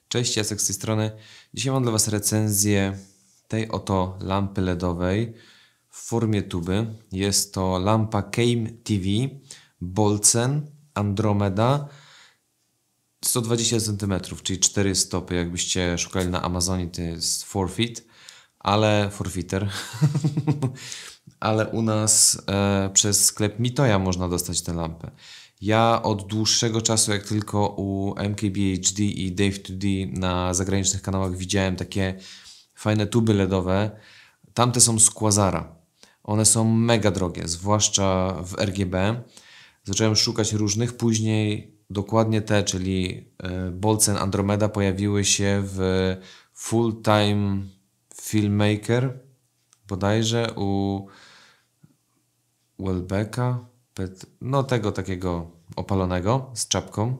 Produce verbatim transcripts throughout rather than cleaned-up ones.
Cześć, Jacek z tej strony. Dzisiaj mam dla Was recenzję tej oto lampy LEDowej w formie tuby. Jest to lampa Came T V Boltzen Andromeda sto dwadzieścia centymetrów, czyli cztery stopy. Jakbyście szukali na Amazonie, to jest four feet, ale four feeter. Ale u nas e, przez sklep Mitoja można dostać tę lampę. Ja od dłuższego czasu, jak tylko u M K B H D i Dave two D na zagranicznych kanałach widziałem takie fajne tuby LEDowe, tamte są z Quasara. One są mega drogie, zwłaszcza w R G B. Zacząłem szukać różnych, później dokładnie te, czyli Boltzen Andromeda pojawiły się w Full Time Filmmaker, bodajże u Welbecka, no tego takiego opalonego z czapką.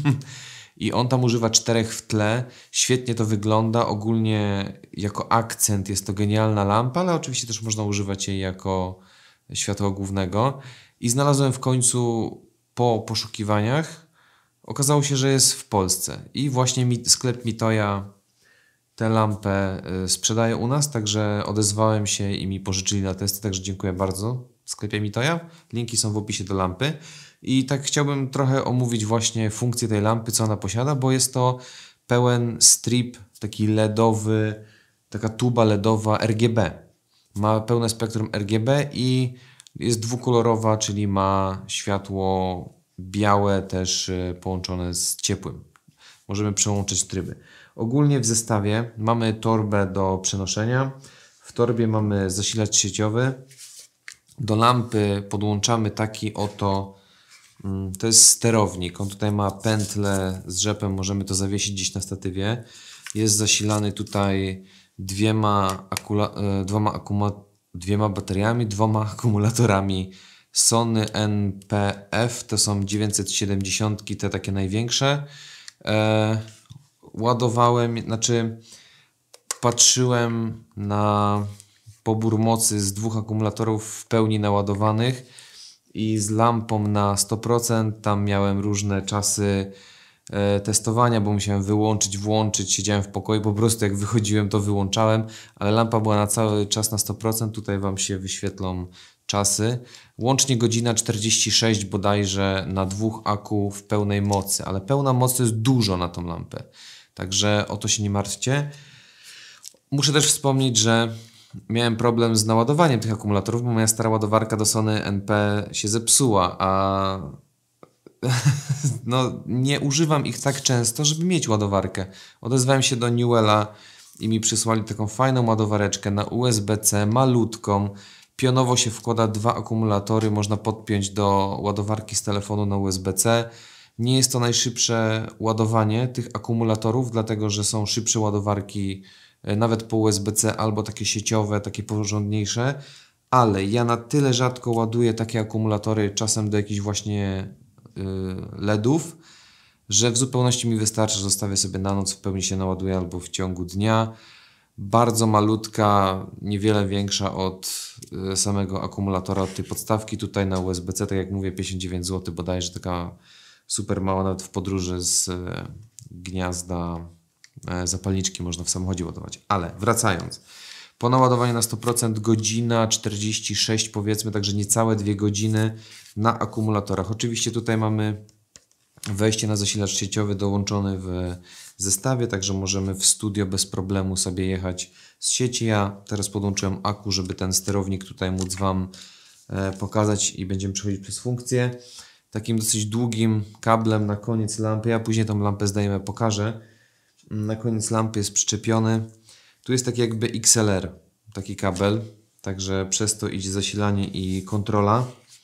I on tam używa czterech w tle. Świetnie to wygląda. Ogólnie jako akcent jest to genialna lampa, ale oczywiście też można używać jej jako światła głównego. I znalazłem w końcu po poszukiwaniach. Okazało się, że jest w Polsce. I właśnie sklep Mitoja tę lampę sprzedaje u nas, także odezwałem się i mi pożyczyli na testy, także dziękuję bardzo w sklepie Mitoja. Linki są w opisie do lampy. I tak chciałbym trochę omówić właśnie funkcję tej lampy, co ona posiada, bo jest to pełen strip, taki LEDowy, taka tuba LEDowa R G B. Ma pełne spektrum R G B i jest dwukolorowa, czyli ma światło białe też połączone z ciepłym. Możemy przełączyć tryby. Ogólnie w zestawie mamy torbę do przenoszenia. W torbie mamy zasilacz sieciowy. Do lampy podłączamy taki oto, to jest sterownik. On tutaj ma pętlę z rzepem, możemy to zawiesić gdzieś na statywie. Jest zasilany tutaj dwiema, akula, dwoma, akuma, dwiema bateriami, dwoma akumulatorami Sony N P F. To są dziewięćset siedemdziesiąt, te takie największe. E, ładowałem, znaczy patrzyłem na pobór mocy z dwóch akumulatorów w pełni naładowanych i z lampą na sto procent. Tam miałem różne czasy e, testowania, bo musiałem wyłączyć, włączyć, siedziałem w pokoju, po prostu jak wychodziłem to wyłączałem, ale lampa była na cały czas na sto procent. Tutaj Wam się wyświetlą czasy. Łącznie godzina czterdzieści sześć bodajże na dwóch aku w pełnej mocy, ale pełna moc to jest dużo na tą lampę, także o to się nie martwcie. Muszę też wspomnieć, że miałem problem z naładowaniem tych akumulatorów, bo moja stara ładowarka do Sony N P się zepsuła, a no, nie używam ich tak często, żeby mieć ładowarkę. Odezwałem się do Newella i mi przysłali taką fajną ładowareczkę na U S B C, malutką. Pionowo się wkłada dwa akumulatory, można podpiąć do ładowarki z telefonu na U S B C. Nie jest to najszybsze ładowanie tych akumulatorów, dlatego że są szybsze ładowarki nawet po U S B C albo takie sieciowe, takie porządniejsze, ale ja na tyle rzadko ładuję takie akumulatory czasem do jakichś właśnie yy, LEDów, że w zupełności mi wystarczy, że zostawię sobie na noc, w pełni się naładuje albo w ciągu dnia. Bardzo malutka, niewiele większa od y, samego akumulatora, od tej podstawki tutaj na U S B C, tak jak mówię, pięćdziesiąt dziewięć złotych bodajże, taka super mała, nawet w podróży z y, gniazda y, zapalniczki można w samochodzie ładować. Ale wracając, po naładowaniu na sto procent godzina czterdzieści sześć powiedzmy, także niecałe dwie godziny na akumulatorach. Oczywiście tutaj mamy wejście na zasilacz sieciowy dołączony w zestawie, także możemy w studio bez problemu sobie jechać z sieci. Ja teraz podłączyłem aku, żeby ten sterownik tutaj móc Wam e, pokazać i będziemy przechodzić przez funkcję. Takim dosyć długim kablem na koniec lampy, ja później tą lampę zdejmę, pokażę. Na koniec lampy jest przyczepiony. Tu jest taki jakby X L R, taki kabel, także przez to idzie zasilanie i kontrola.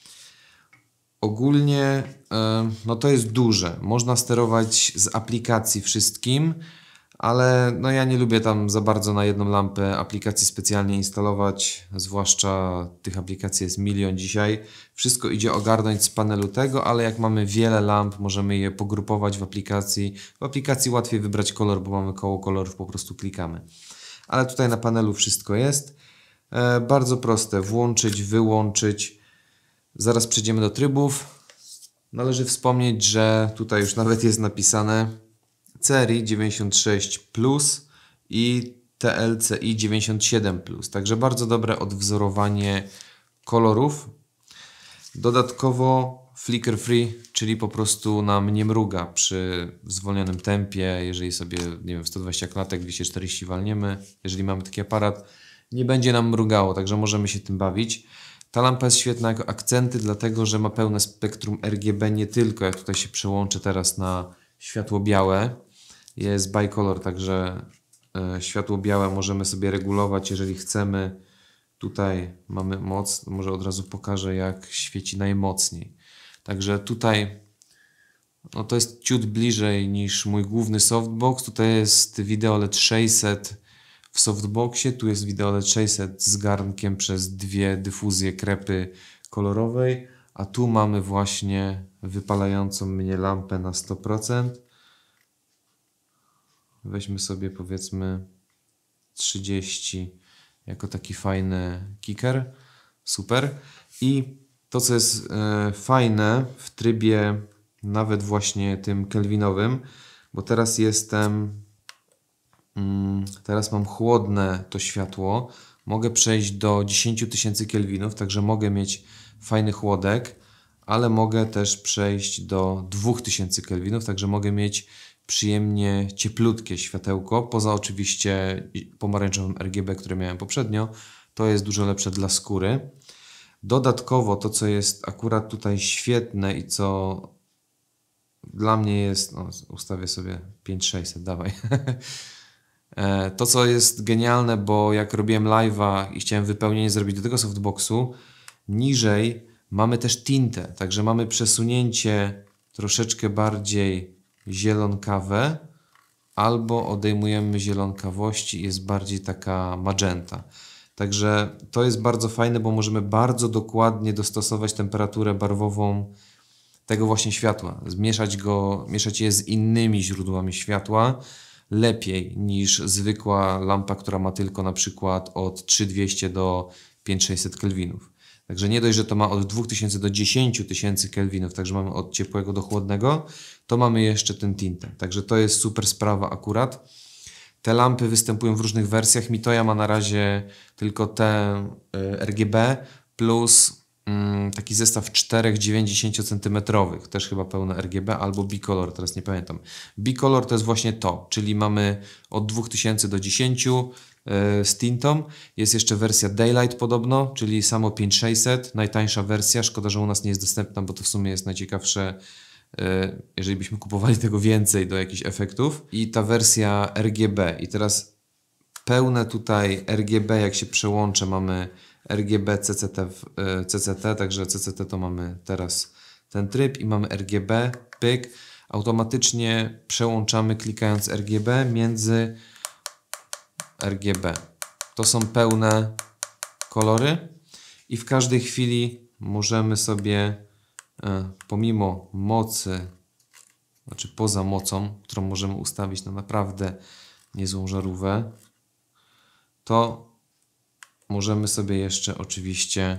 Ogólnie no to jest duże, można sterować z aplikacji wszystkim, ale no ja nie lubię tam za bardzo na jedną lampę aplikacji specjalnie instalować, zwłaszcza tych aplikacji jest milion dzisiaj. Wszystko idzie ogarnąć z panelu tego, ale jak mamy wiele lamp, możemy je pogrupować w aplikacji. W aplikacji łatwiej wybrać kolor, bo mamy koło kolorów, po prostu klikamy. Ale tutaj na panelu wszystko jest. E, bardzo proste, włączyć, wyłączyć. Zaraz przejdziemy do trybów. Należy wspomnieć, że tutaj już nawet jest napisane C R I dziewięćdziesiąt sześć plus i T L C I dziewięćdziesiąt siedem plus. Także bardzo dobre odwzorowanie kolorów. Dodatkowo flicker free, czyli po prostu nam nie mruga przy zwolnionym tempie, jeżeli sobie, nie wiem, sto dwadzieścia klatek, dwieście czterdzieści walniemy, jeżeli mamy taki aparat, nie będzie nam mrugało, także możemy się tym bawić. Ta lampa jest świetna jako akcenty, dlatego że ma pełne spektrum R G B, nie tylko, jak tutaj się przełączę teraz na światło białe, jest bicolor, także y, światło białe możemy sobie regulować, jeżeli chcemy. Tutaj mamy moc, może od razu pokażę, jak świeci najmocniej. Także tutaj no to jest ciut bliżej niż mój główny softbox. Tutaj jest wideo L E D sześćset w softboxie, tu jest wideo L E D sześćset z garnkiem przez dwie dyfuzje krepy kolorowej, a tu mamy właśnie wypalającą mnie lampę na sto procent. Weźmy sobie powiedzmy trzydzieści jako taki fajny kicker. Super. I to, co jest e, fajne w trybie nawet właśnie tym kelwinowym, bo teraz jestem, mm, teraz mam chłodne to światło, mogę przejść do dziesięć tysięcy kelwinów, także mogę mieć fajny chłodek, ale mogę też przejść do dwa tysiące kelwinów, także mogę mieć przyjemnie cieplutkie światełko, poza oczywiście pomarańczowym R G B, które miałem poprzednio, to jest dużo lepsze dla skóry. Dodatkowo to, co jest akurat tutaj świetne i co dla mnie jest, no, ustawię sobie pięć tysięcy sześćset, dawaj. To, co jest genialne, bo jak robiłem live'a i chciałem wypełnienie zrobić do tego softboxu, niżej mamy też tintę, także mamy przesunięcie troszeczkę bardziej zielonkawe, albo odejmujemy zielonkawości i jest bardziej taka magenta. Także to jest bardzo fajne, bo możemy bardzo dokładnie dostosować temperaturę barwową tego właśnie światła. Zmieszać go, mieszać je z innymi źródłami światła lepiej niż zwykła lampa, która ma tylko na przykład od trzy tysiące dwieście do pięć tysięcy sześćset kelwinów. Także nie dość, że to ma od dwa tysiące do dziesięć tysięcy kelwinów, także mamy od ciepłego do chłodnego, to mamy jeszcze ten tintę. Także to jest super sprawa akurat. Te lampy występują w różnych wersjach. Mitoya ma na razie tylko te R G B plus mm, taki zestaw czterech dziewięćdziesiąt centymetrowych, też chyba pełne R G B, albo bicolor, teraz nie pamiętam. Bicolor to jest właśnie to, czyli mamy od dwa tysiące do dziesięciu z tintą. Jest jeszcze wersja Daylight podobno, czyli samo pięć tysięcy sześćset, najtańsza wersja. Szkoda, że u nas nie jest dostępna, bo to w sumie jest najciekawsze, jeżeli byśmy kupowali tego więcej do jakichś efektów. I ta wersja R G B. I teraz pełne tutaj R G B, jak się przełączę, mamy R G B C C T, C C T, także C C T to mamy teraz ten tryb i mamy R G B, pyk. Automatycznie przełączamy, klikając R G B, między R G B. To są pełne kolory i w każdej chwili możemy sobie e, pomimo mocy, znaczy poza mocą, którą możemy ustawić na naprawdę niezłą żarówkę, to możemy sobie jeszcze oczywiście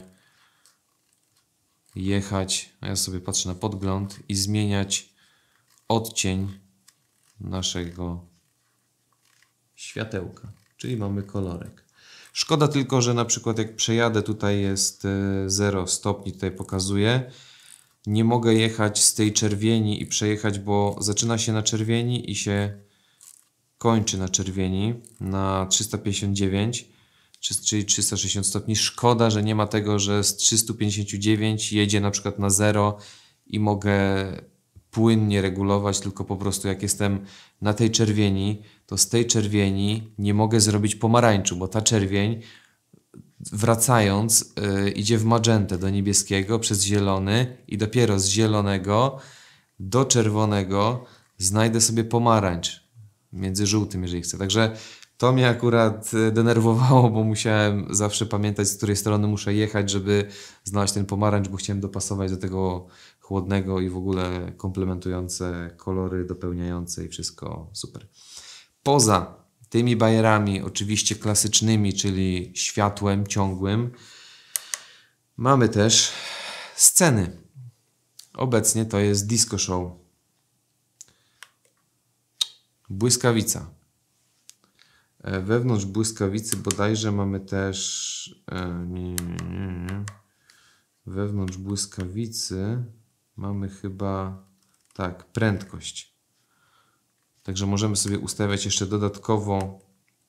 jechać, a ja sobie patrzę na podgląd i zmieniać odcień naszego światełka, czyli mamy kolorek. Szkoda tylko, że na przykład jak przejadę, tutaj jest zero stopni, tutaj pokazuje, nie mogę jechać z tej czerwieni i przejechać, bo zaczyna się na czerwieni i się kończy na czerwieni na trzysta pięćdziesiąt dziewięć, czyli trzysta sześćdziesiąt stopni. Szkoda, że nie ma tego, że z trzysta pięćdziesiąt dziewięć jedzie na przykład na zero i mogę płynnie regulować, tylko po prostu jak jestem na tej czerwieni, to z tej czerwieni nie mogę zrobić pomarańczu, bo ta czerwień wracając yy, idzie w magentę do niebieskiego przez zielony i dopiero z zielonego do czerwonego znajdę sobie pomarańcz między żółtym, jeżeli chcę. Także to mnie akurat denerwowało, bo musiałem zawsze pamiętać, z której strony muszę jechać, żeby znaleźć ten pomarańcz, bo chciałem dopasować do tego chłodnego i w ogóle komplementujące kolory, dopełniające i wszystko super. Poza tymi bajerami oczywiście klasycznymi, czyli światłem ciągłym, mamy też sceny. Obecnie to jest disco show. Błyskawica. Wewnątrz błyskawicy bodajże mamy też... Nie, nie, nie, nie. Wewnątrz błyskawicy mamy chyba... Tak, prędkość. Także możemy sobie ustawiać jeszcze dodatkowo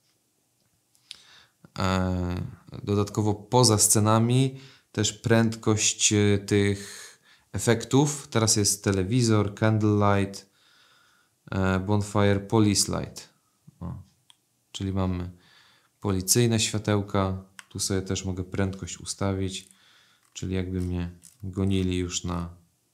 e, dodatkowo poza scenami też prędkość tych efektów. Teraz jest telewizor, candlelight, e, bonfire, police light. O. Czyli mamy policyjne światełka. Tu sobie też mogę prędkość ustawić. Czyli jakby mnie gonili już na...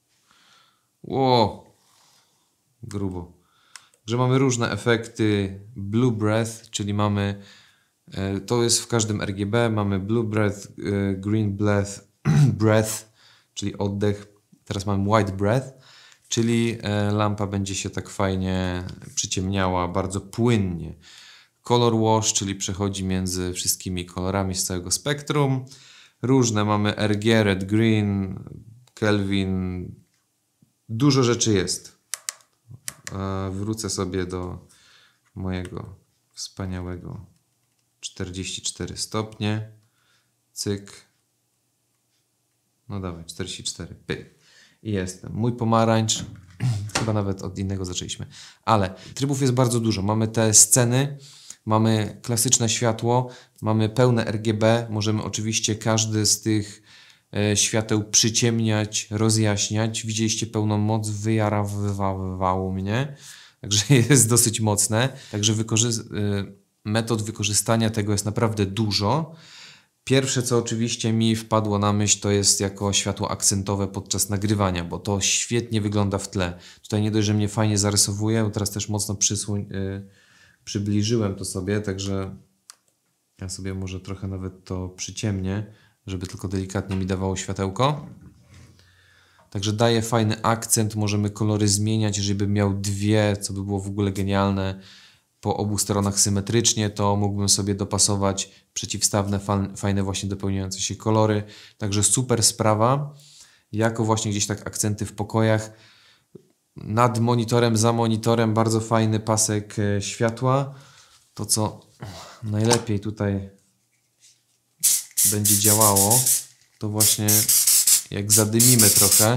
Ło! Grubo. Że mamy różne efekty. Blue breath, czyli mamy... E, to jest w każdym R G B. Mamy blue breath, e, green breath, breath, czyli oddech. Teraz mamy white breath, czyli e, lampa będzie się tak fajnie przyciemniała, bardzo płynnie. Color wash, czyli przechodzi między wszystkimi kolorami z całego spektrum. Różne mamy R G, red, green, Kelvin. Dużo rzeczy jest. E, wrócę sobie do mojego wspaniałego czterdzieści cztery stopnie. Cyk. No dawaj, czterdzieści cztery. Pyk. I jestem. Mój pomarańcz. Chyba nawet od innego zaczęliśmy. Ale trybów jest bardzo dużo. Mamy te sceny, mamy klasyczne światło, mamy pełne R G B. Możemy oczywiście każdy z tych e, świateł przyciemniać, rozjaśniać. Widzieliście pełną moc, wyjarawywało mnie. Także jest dosyć mocne. Także wykorzy- e, metod wykorzystania tego jest naprawdę dużo. Pierwsze, co oczywiście mi wpadło na myśl, to jest jako światło akcentowe podczas nagrywania, bo to świetnie wygląda w tle. Tutaj nie dość, że mnie fajnie zarysowuje, bo teraz też mocno przysłoń, yy, przybliżyłem to sobie, także ja sobie może trochę nawet to przyciemnię, żeby tylko delikatnie mi dawało światełko. Także daje fajny akcent, możemy kolory zmieniać, żeby miał dwie, co by było w ogóle genialne, po obu stronach symetrycznie, to mógłbym sobie dopasować przeciwstawne, fajne właśnie dopełniające się kolory. Także super sprawa. Jako właśnie gdzieś tak akcenty w pokojach. Nad monitorem, za monitorem bardzo fajny pasek światła. To co najlepiej tutaj będzie działało, to właśnie jak zadymimy trochę.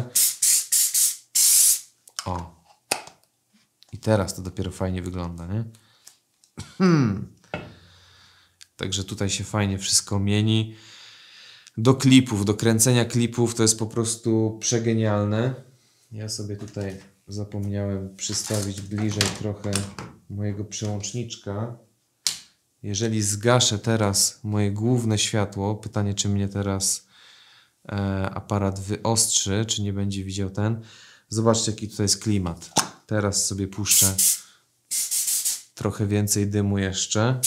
O. I teraz to dopiero fajnie wygląda, nie? Hmm. Także tutaj się fajnie wszystko mieni. Do klipów, do kręcenia klipów to jest po prostu przegenialne. Ja sobie tutaj zapomniałem przystawić bliżej trochę mojego przełączniczka. Jeżeli zgaszę teraz moje główne światło, pytanie czy mnie teraz e, aparat wyostrzy, czy nie będzie widział ten. Zobaczcie jaki tutaj jest klimat. Teraz sobie puszczę trochę więcej dymu jeszcze.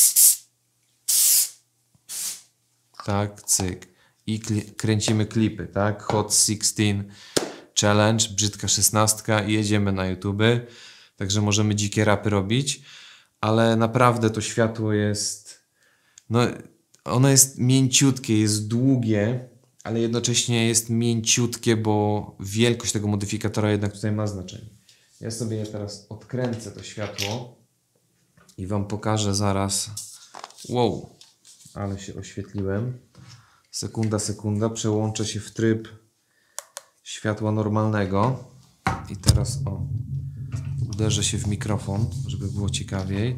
Tak, cyk. I kli- kręcimy klipy, tak? Hot szesnaście Challenge, brzydka szesnastka i jedziemy na YouTube. Także możemy dzikie rapy robić. Ale naprawdę to światło jest... No, ono jest mięciutkie, jest długie, ale jednocześnie jest mięciutkie, bo wielkość tego modyfikatora jednak tutaj ma znaczenie. Ja sobie je teraz odkręcę to światło i wam pokażę zaraz. Wow, ale się oświetliłem. Sekunda, sekunda. Przełączę się w tryb światła normalnego. I teraz o, uderzę się w mikrofon, żeby było ciekawiej.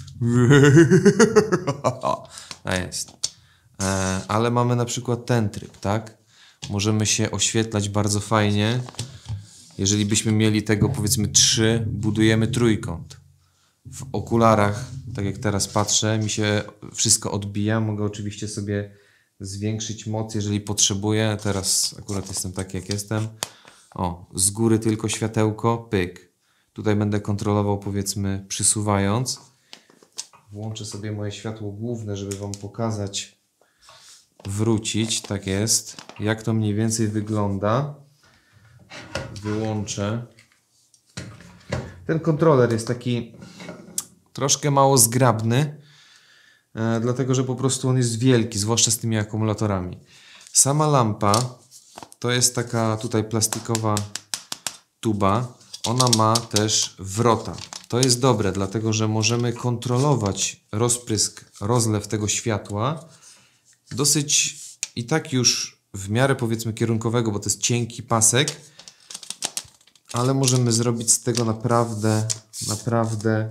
A jest. E, ale mamy na przykład ten tryb, tak? Możemy się oświetlać bardzo fajnie. Jeżeli byśmy mieli tego powiedzmy trzy, budujemy trójkąt. W okularach, tak jak teraz patrzę, mi się wszystko odbija. Mogę oczywiście sobie zwiększyć moc, jeżeli potrzebuję. Teraz akurat jestem taki, jak jestem. O, z góry tylko światełko, pyk. Tutaj będę kontrolował, powiedzmy, przysuwając. Włączę sobie moje światło główne, żeby wam pokazać, wrócić, tak jest. Jak to mniej więcej wygląda. Wyłączę. Ten kontroler jest taki troszkę mało zgrabny, e, dlatego że po prostu on jest wielki, zwłaszcza z tymi akumulatorami. Sama lampa to jest taka tutaj plastikowa tuba. Ona ma też wrota. To jest dobre, dlatego że możemy kontrolować rozprysk, rozlew tego światła dosyć i tak już w miarę powiedzmy kierunkowego, bo to jest cienki pasek, ale możemy zrobić z tego naprawdę, naprawdę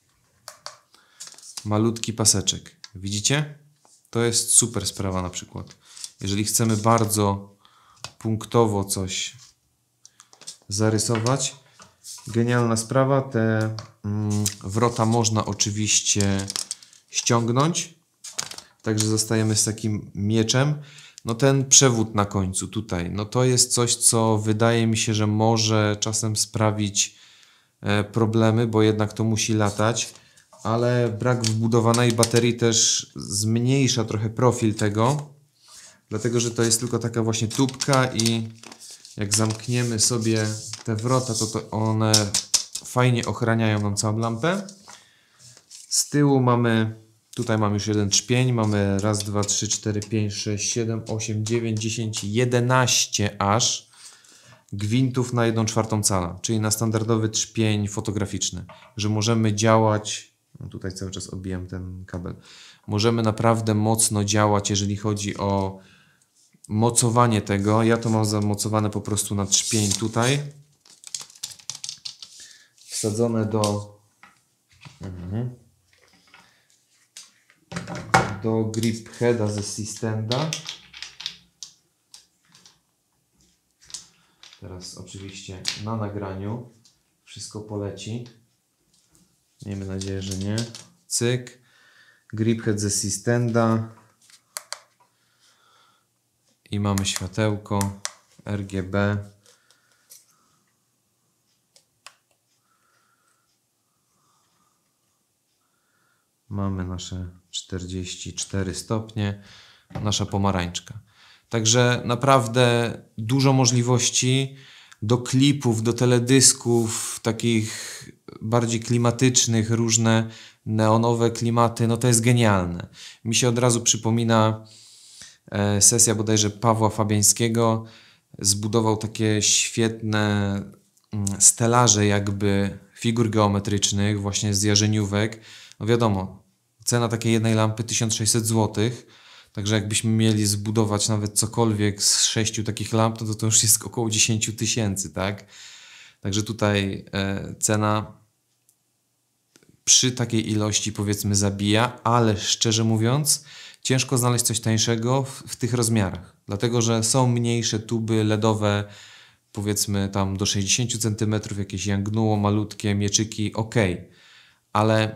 malutki paseczek. Widzicie? To jest super sprawa na przykład. Jeżeli chcemy bardzo punktowo coś zarysować, genialna sprawa. Te mm, wrota można oczywiście ściągnąć. Także zostajemy z takim mieczem. No ten przewód na końcu tutaj, no to jest coś, co wydaje mi się, że może czasem sprawić e, problemy, bo jednak to musi latać. Ale brak wbudowanej baterii też zmniejsza trochę profil tego. Dlatego, że to jest tylko taka właśnie tubka i jak zamkniemy sobie te wrota, to, to one fajnie ochraniają nam całą lampę. Z tyłu mamy, tutaj mam już jeden trzpień, mamy raz, dwa, trzy, cztery, pięć, sześć, siedem, osiem, dziewięć, dziesięć, jedenaście aż gwintów na jedną czwartą cala, czyli na standardowy trzpień fotograficzny, że możemy działać, no tutaj cały czas odbijam ten kabel, możemy naprawdę mocno działać, jeżeli chodzi o mocowanie tego. Ja to mam zamocowane po prostu na trzpień tutaj. Wsadzone do mhm, do grip heada ze Systenda. Teraz oczywiście na nagraniu wszystko poleci. Miejmy nadzieję, że nie. Cyk. Grip head ze Systenda. I mamy światełko R G B. Mamy nasze czterdzieści cztery stopnie, nasza pomarańczka. Także naprawdę dużo możliwości do klipów, do teledysków, takich bardziej klimatycznych, różne neonowe klimaty. No to jest genialne. Mi się od razu przypomina sesja bodajże Pawła Fabiańskiego. Zbudował takie świetne stelaże jakby figur geometrycznych właśnie z jarzeniówek. No wiadomo, cena takiej jednej lampy tysiąc sześćset złotych. Także jakbyśmy mieli zbudować nawet cokolwiek z sześciu takich lamp, no to to już jest około dziesięć tysięcy, tak? Także tutaj e, cena przy takiej ilości powiedzmy zabija, ale szczerze mówiąc ciężko znaleźć coś tańszego w, w tych rozmiarach. Dlatego, że są mniejsze tuby ledowe, powiedzmy tam do sześćdziesięciu centymetrów, jakieś Yangnuo, malutkie mieczyki, ok. Ale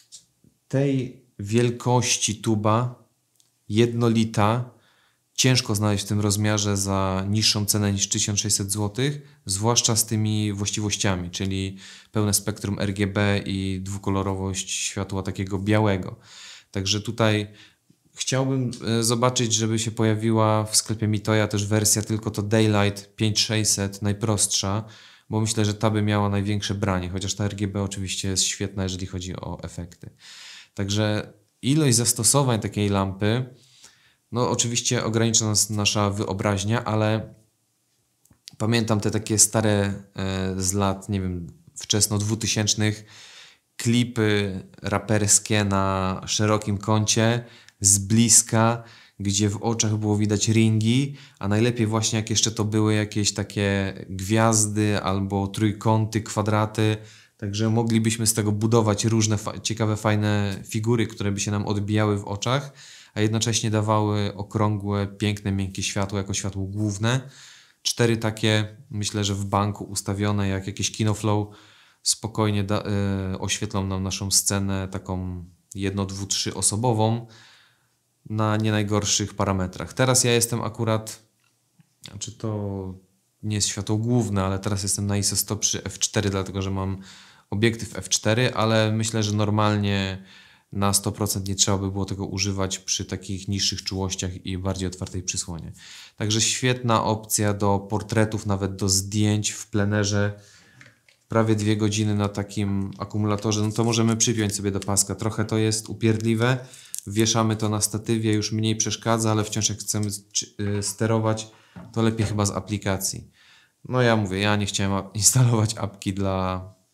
tej wielkości tuba jednolita ciężko znaleźć w tym rozmiarze za niższą cenę niż tysiąc sześćset złotych, zwłaszcza z tymi właściwościami, czyli pełne spektrum R G B i dwukolorowość światła takiego białego. Także tutaj chciałbym zobaczyć, żeby się pojawiła w sklepie Mitoya też wersja tylko to Daylight pięć tysięcy sześćset, najprostsza, bo myślę, że ta by miała największe branie, chociaż ta R G B oczywiście jest świetna, jeżeli chodzi o efekty. Także ilość zastosowań takiej lampy, no oczywiście ogranicza nas nasza wyobraźnia, ale pamiętam te takie stare e, z lat, nie wiem, wczesno dwutysięcznych klipy raperskie na szerokim kącie, z bliska, gdzie w oczach było widać ringi, a najlepiej właśnie jak jeszcze to były jakieś takie gwiazdy albo trójkąty, kwadraty. Także moglibyśmy z tego budować różne fa ciekawe, fajne figury, które by się nam odbijały w oczach, a jednocześnie dawały okrągłe, piękne, miękkie światło jako światło główne. Cztery takie, myślę, że w banku ustawione jak jakieś KinoFlow spokojnie da, y, oświetlą nam naszą scenę taką jedno, dwu, trzy osobową na nie najgorszych parametrach. Teraz ja jestem akurat, znaczy to nie jest światło główne, ale teraz jestem na I S O sto przy F cztery, dlatego że mam obiektyw F cztery, ale myślę, że normalnie na sto procent nie trzeba by było tego używać przy takich niższych czułościach i bardziej otwartej przysłonie. Także świetna opcja do portretów, nawet do zdjęć w plenerze. Prawie dwie godziny na takim akumulatorze, no to możemy przypiąć sobie do paska. Trochę to jest upierdliwe. Wieszamy to na statywie, już mniej przeszkadza, ale wciąż jak chcemy sterować, to lepiej chyba z aplikacji. No ja mówię, ja nie chciałem instalować apki dla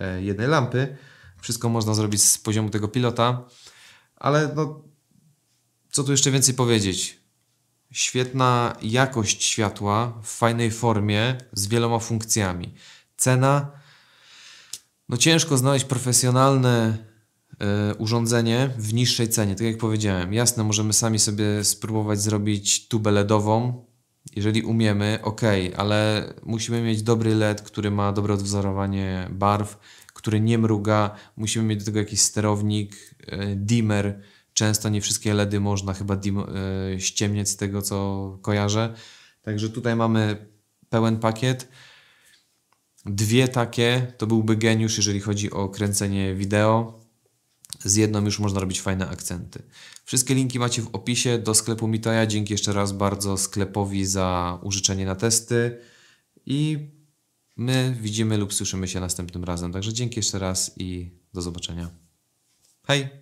e, jednej lampy. Wszystko można zrobić z poziomu tego pilota, ale no, co tu jeszcze więcej powiedzieć? Świetna jakość światła w fajnej formie z wieloma funkcjami. Cena, no ciężko znaleźć profesjonalne y, urządzenie w niższej cenie. Tak jak powiedziałem, jasne, możemy sami sobie spróbować zrobić tubę LEDową, jeżeli umiemy, ok, ale musimy mieć dobry L E D, który ma dobre odwzorowanie barw, który nie mruga, musimy mieć do tego jakiś sterownik, y, dimmer. Często nie wszystkie L E D y można chyba dim, y, ściemniać z tego, co kojarzę. Także tutaj mamy pełen pakiet. Dwie takie to byłby geniusz, jeżeli chodzi o kręcenie wideo. Z jedną już można robić fajne akcenty. Wszystkie linki macie w opisie do sklepu Mitoya. Dzięki jeszcze raz bardzo sklepowi za użyczenie na testy. I my widzimy lub słyszymy się następnym razem. Także dzięki jeszcze raz i do zobaczenia. Hej!